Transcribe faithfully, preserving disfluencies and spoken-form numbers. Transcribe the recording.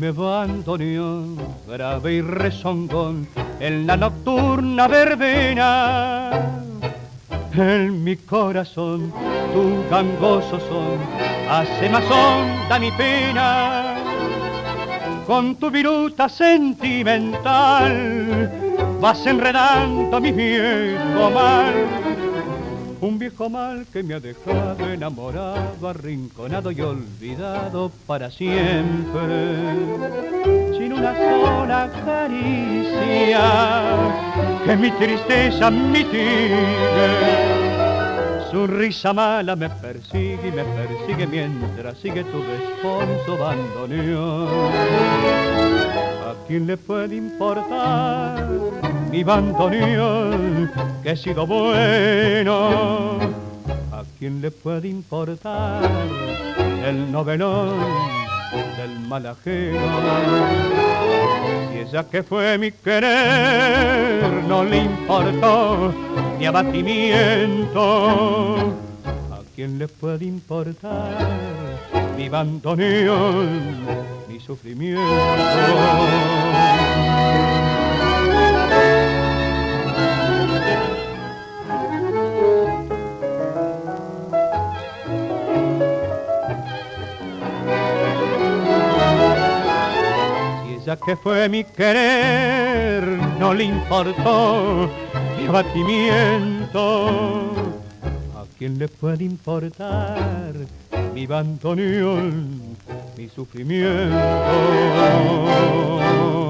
me bandoneón, grave y rezongón, en la nocturna verbena. En mi corazón, tu gangoso son, hace más honda mi pena. Con tu viruta sentimental, vas enredando mi viejo mal. Un viejo mal que me ha dejado enamorado, arrinconado y olvidado para siempre. Sin una sola caricia que mi tristeza mitigue. Su risa mala me persigue y me persigue mientras sigue tu responso bandoneón. ¿A quién le puede importar mi bandoneón que he sido bueno? ¿A quién le puede importar el novelón del mal ajeno? Si ella que fue mi querer no le importó mi abatimiento, ¿a quién le puede importar mi bandoneón, mi sufrimiento? Ya que fue mi querer, no le importó mi abatimiento. ¿A quién le puede importar mi bandoneón, mi sufrimiento?